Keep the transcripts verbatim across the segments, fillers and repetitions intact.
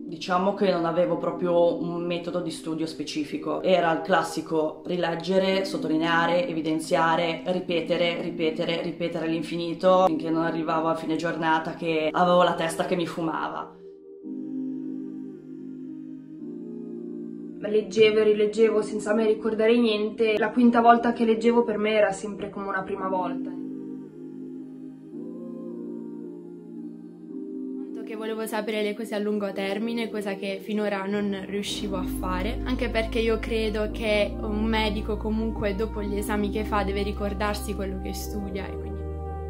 Diciamo che non avevo proprio un metodo di studio specifico, era il classico rileggere, sottolineare, evidenziare, ripetere, ripetere, ripetere all'infinito finché non arrivavo a fine giornata che avevo la testa che mi fumava. Leggevo e rileggevo senza mai ricordare niente, la quinta volta che leggevo per me era sempre come una prima volta. Che volevo sapere le cose a lungo termine, cosa che finora non riuscivo a fare, anche perché io credo che un medico comunque dopo gli esami che fa deve ricordarsi quello che studia e quindi...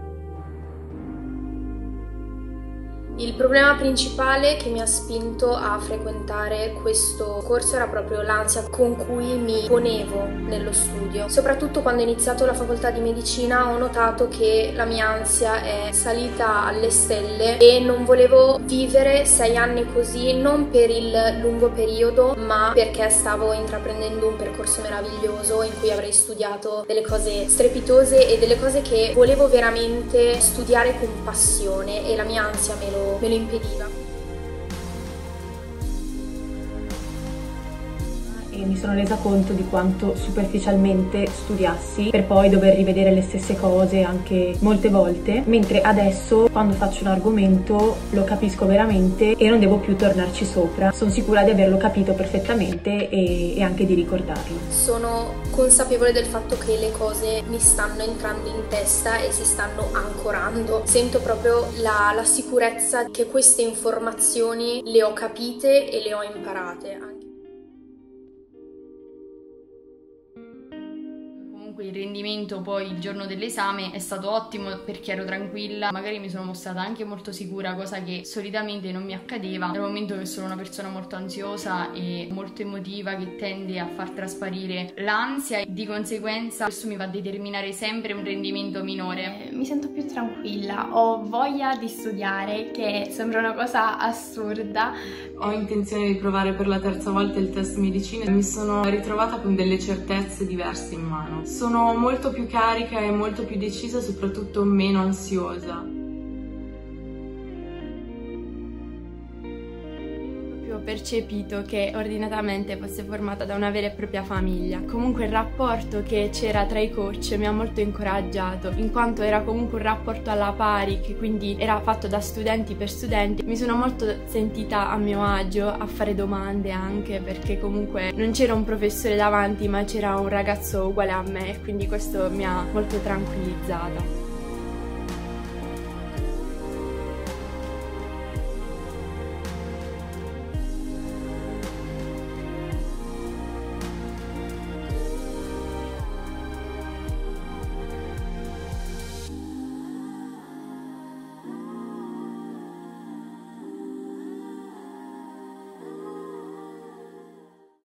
Il problema principale che mi ha spinto a frequentare questo corso era proprio l'ansia con cui mi ponevo nello studio. Soprattutto quando ho iniziato la facoltà di medicina ho notato che la mia ansia è salita alle stelle e non volevo vivere sei anni così, non per il lungo periodo, ma perché stavo intraprendendo un percorso meraviglioso in cui avrei studiato delle cose strepitose e delle cose che volevo veramente studiare con passione e la mia ansia me lo me lo impediva. E mi sono resa conto di quanto superficialmente studiassi per poi dover rivedere le stesse cose anche molte volte, mentre adesso quando faccio un argomento lo capisco veramente e non devo più tornarci sopra. Sono sicura di averlo capito perfettamente e, e anche di ricordarlo. Sono consapevole del fatto che le cose mi stanno entrando in testa e si stanno ancorando. Sento proprio la, la sicurezza che queste informazioni le ho capite e le ho imparate. Il rendimento poi il giorno dell'esame è stato ottimo perché ero tranquilla, magari mi sono mostrata anche molto sicura, cosa che solitamente non mi accadeva dal momento che sono una persona molto ansiosa e molto emotiva che tende a far trasparire l'ansia e di conseguenza questo mi va a determinare sempre un rendimento minore. Mi sento più tranquilla, ho voglia di studiare, che sembra una cosa assurda. Ho intenzione di provare per la terza volta il test medicina e mi sono ritrovata con delle certezze diverse in mano. Sono molto più carica e molto più decisa, soprattutto meno ansiosa. Ho percepito che ordinatamente fosse formata da una vera e propria famiglia. Comunque il rapporto che c'era tra i coach mi ha molto incoraggiato, in quanto era comunque un rapporto alla pari, che quindi era fatto da studenti per studenti. Mi sono molto sentita a mio agio a fare domande, anche perché comunque non c'era un professore davanti ma c'era un ragazzo uguale a me, e quindi questo mi ha molto tranquillizzata.